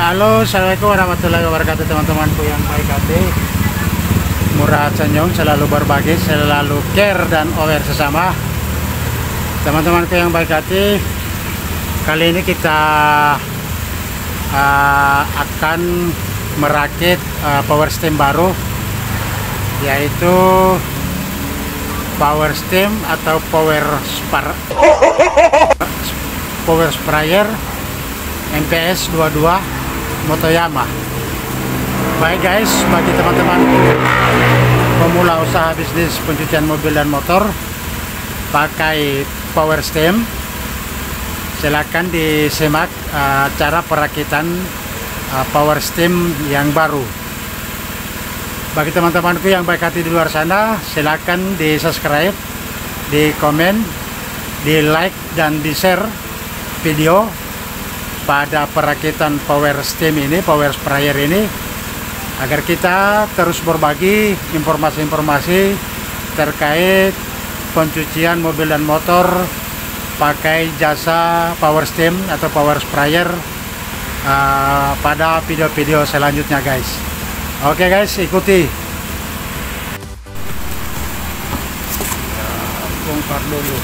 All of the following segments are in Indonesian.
Halo, assalamualaikum warahmatullahi wabarakatuh teman-temanku yang baik hati. Murah senyum, selalu berbagi, selalu care dan aware sesama. Teman-temanku yang baik hati, kali ini kita akan merakit power steam baru, yaitu power steam atau power sprayer MPS 22 Motoyama. Baik guys, bagi teman-teman pemula usaha bisnis pencucian mobil dan motor pakai power steam, silakan disimak cara perakitan power steam yang baru. Bagi teman-temanku yang baik hati di luar sana, silakan di subscribe, di komen, di like dan di share video pada perakitan power steam ini, power sprayer ini, agar kita terus berbagi informasi-informasi terkait pencucian mobil dan motor pakai jasa power steam atau power sprayer pada video-video selanjutnya guys. Oke guys, ikuti. Bongkar dulu.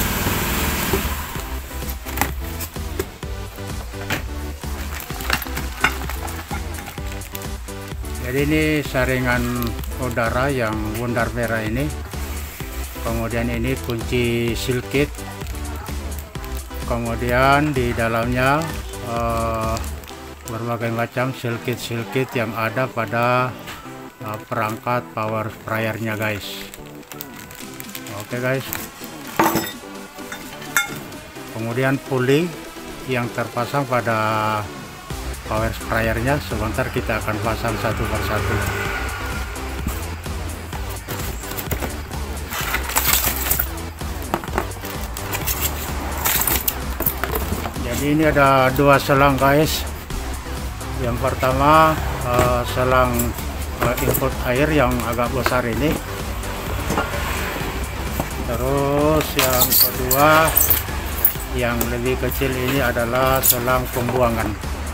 Jadi ini saringan udara yang bundar merah ini, kemudian ini kunci seal kit, kemudian di dalamnya berbagai macam seal kit yang ada pada perangkat power sprayernya guys. Oke guys, kemudian puli yang terpasang pada power sprayernya, sebentar kita akan pasang satu persatu. Jadi ini ada dua selang guys. Yang pertama selang input air yang agak besar ini, terus yang kedua yang lebih kecil ini adalah selang pembuangan.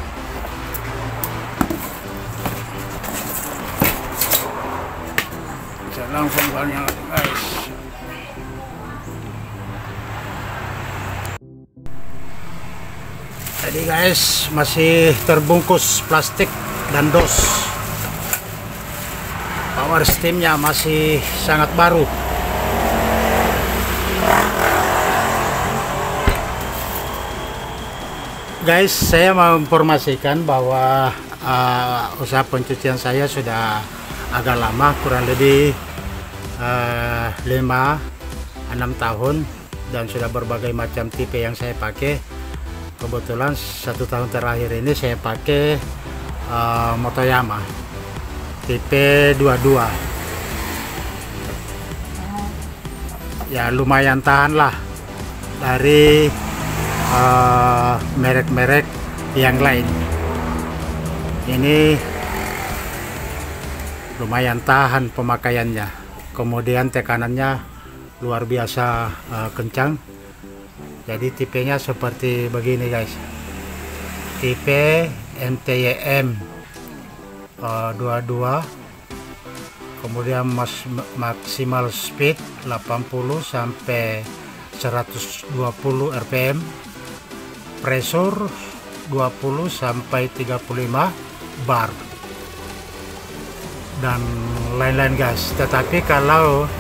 Langsung banyak guys. Jadi guys, masih terbungkus plastik dan dos. Power steamnya masih sangat baru. Guys, saya mau informasikan bahwa usaha pencucian saya sudah agak lama, kurang lebih 5-6 tahun, dan sudah berbagai macam tipe yang saya pakai. Kebetulan 1 tahun terakhir ini saya pakai Motoyama tipe 22. Ya lumayan tahan lah dari merek-merek yang lain. Ini lumayan tahan pemakaiannya. Kemudian tekanannya luar biasa kencang. Jadi tipenya seperti begini guys, tipe MTYM 22, kemudian maksimal speed 80 sampai 120 rpm, pressure 20 sampai 35 bar, dan lain-lain guys. Tetapi kalau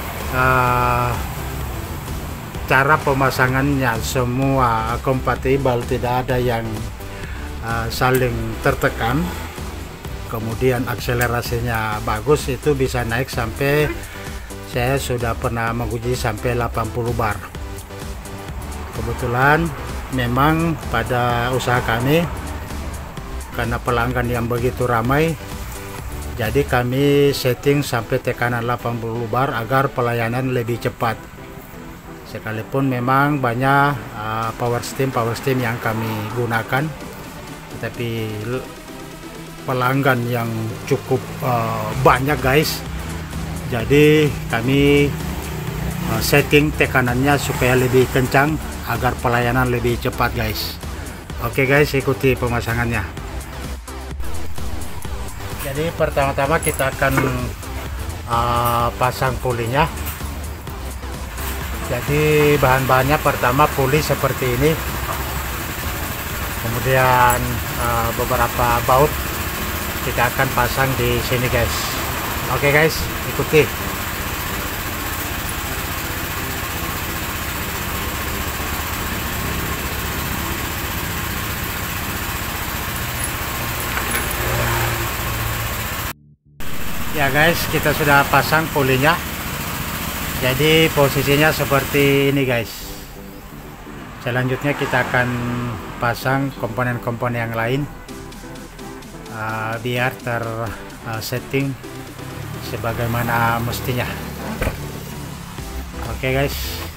cara pemasangannya semua kompatibel, tidak ada yang saling tertekan, kemudian akselerasinya bagus, itu bisa naik sampai, saya sudah pernah menguji sampai 80 bar. Kebetulan memang pada usaha kami, karena pelanggan yang begitu ramai, jadi kami setting sampai tekanan 80 bar agar pelayanan lebih cepat. Sekalipun memang banyak power steam yang kami gunakan, tetapi pelanggan yang cukup banyak guys. Jadi kami setting tekanannya supaya lebih kencang agar pelayanan lebih cepat guys. Oke guys, ikuti pemasangannya. Jadi pertama-tama kita akan pasang pulinya. Jadi bahan-bahannya pertama puli seperti ini, kemudian beberapa baut kita akan pasang di sini guys. Oke guys, ikuti. Ya guys, kita sudah pasang pulinya. Jadi posisinya seperti ini guys. Selanjutnya kita akan pasang komponen-komponen yang lain biar tersetting sebagaimana mestinya. Oke guys.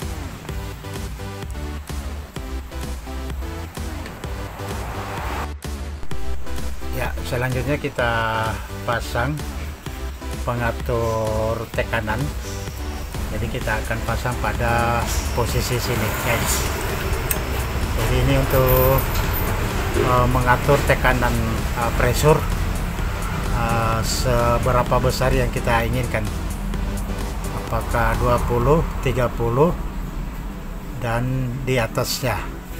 Ya, selanjutnya kita pasang pengatur tekanan. Jadi kita akan pasang pada posisi sini guys. Jadi ini untuk mengatur tekanan pressure seberapa besar yang kita inginkan, apakah 20, 30 dan di atasnya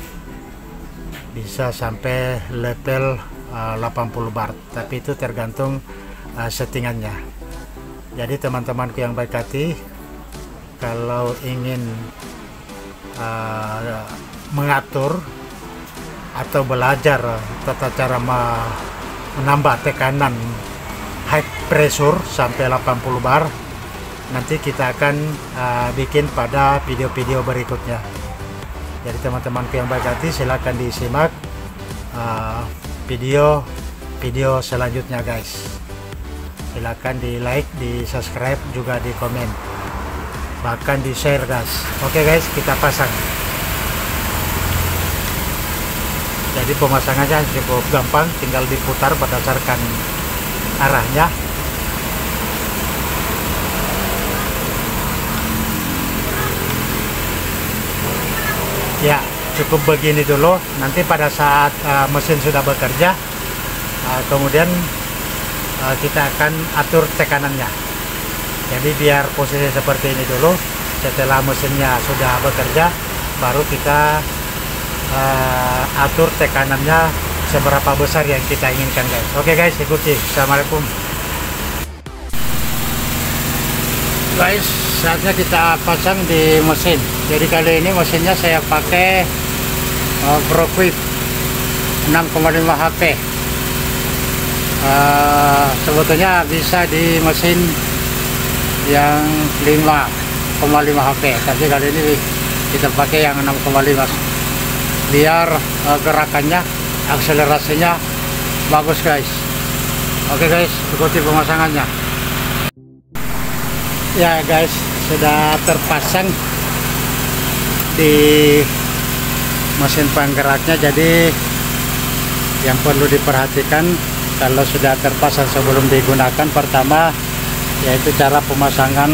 bisa sampai level 80 bar, tapi itu tergantung settingannya. Jadi teman-temanku yang baik hati, kalau ingin mengatur atau belajar tata cara menambah tekanan high pressure sampai 80 bar, nanti kita akan bikin pada video-video berikutnya. Jadi teman-temanku yang baik hati, silahkan disimak video selanjutnya guys. Silahkan di like, di subscribe, juga di komen, bahkan di share guys. Oke guys, kita pasang. Jadi pemasangannya cukup gampang, tinggal diputar berdasarkan arahnya. Ya, cukup begini dulu. Nanti pada saat mesin sudah bekerja, kemudian kita akan atur tekanannya. Jadi biar posisi seperti ini dulu. Setelah mesinnya sudah bekerja, baru kita atur tekanannya seberapa besar yang kita inginkan guys. Oke guys, ikuti. Assalamualaikum guys. Saatnya kita pasang di mesin. Jadi kali ini mesinnya saya pakai ProQuip 6,5 HP. Sebetulnya bisa di mesin yang 5,5 HP, tapi kali ini kita pakai yang 6,5 biar gerakannya, akselerasinya bagus guys. Oke guys, ikuti pemasangannya. Ya guys, sudah terpasang di mesin penggeraknya. Jadi yang perlu diperhatikan kalau sudah terpasang sebelum digunakan, pertama yaitu cara pemasangan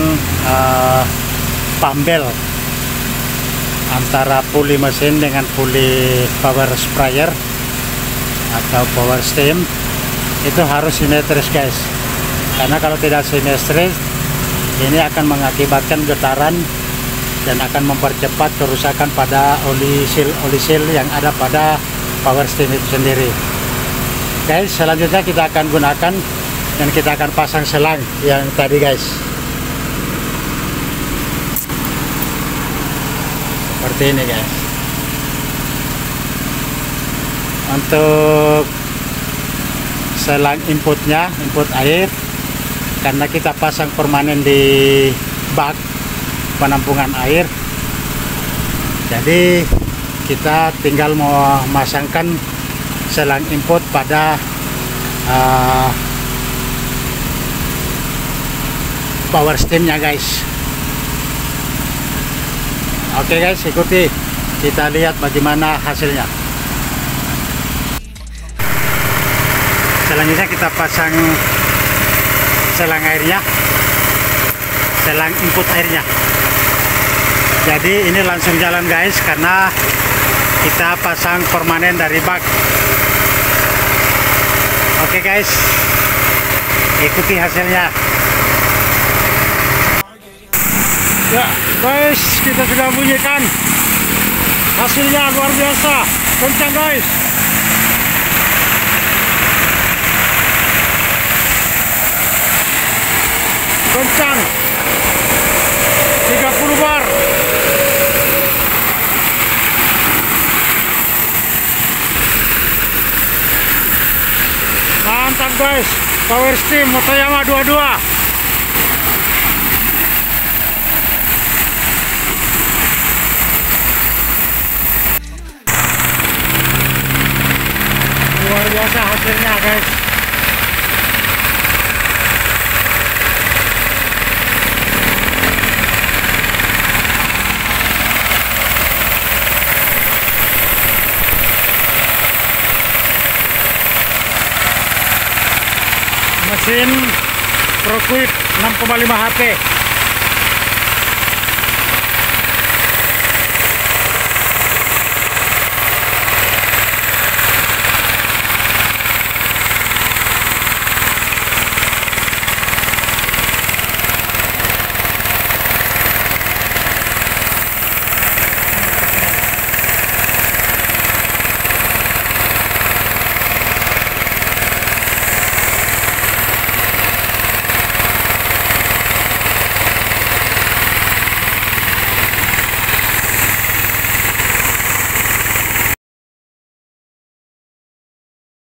pambel antara puli mesin dengan puli power sprayer atau power steam itu harus simetris guys, karena kalau tidak simetris ini akan mengakibatkan getaran dan akan mempercepat kerusakan pada oli seal yang ada pada power steam itu sendiri guys. Selanjutnya kita akan gunakan dan kita akan pasang selang yang tadi guys, seperti ini guys. Untuk selang inputnya, input air, karena kita pasang permanen di bak penampungan air, jadi kita tinggal memasangkan selang input pada power steamnya guys. Oke guys, ikuti, kita lihat bagaimana hasilnya. Selanjutnya kita pasang selang airnya, selang input airnya. Jadi ini langsung jalan guys, karena kita pasang permanen dari bak. Oke guys, ikuti hasilnya. Ya guys, kita sudah bunyikan hasilnya luar biasa, kencang guys. Kencang 30 bar. Mantap guys, Power Steam Motoyama 22. Luar biasa hasilnya guys. Mesin ProQuip 6,5 HP.